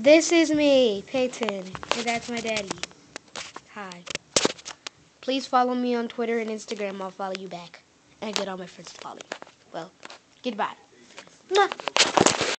This is me, Peyton, and that's my daddy. Hi. Please follow me on Twitter and Instagram. I'll follow you back. And get all my friends to follow you. Well, goodbye. Mwah.